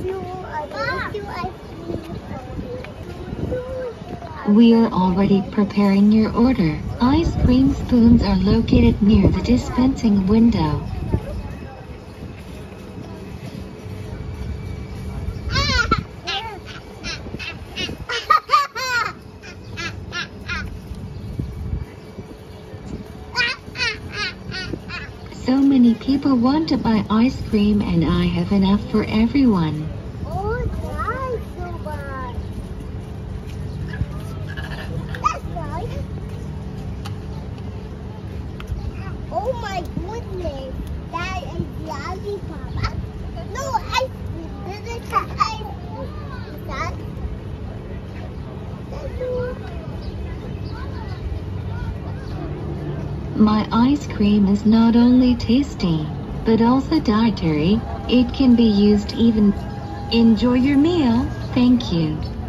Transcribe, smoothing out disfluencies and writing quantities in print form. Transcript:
We are already preparing your order. Ice cream spoons are located near the dispensing window. So many people want to buy ice cream and I have enough for everyone. Oh, nice, so much. That's nice. Oh my goodness. That is lollipop. No, ice cream. This is ice cream. Is that? My ice cream is not only tasty, but also dietary. It can be used even. Enjoy your meal. Thank you.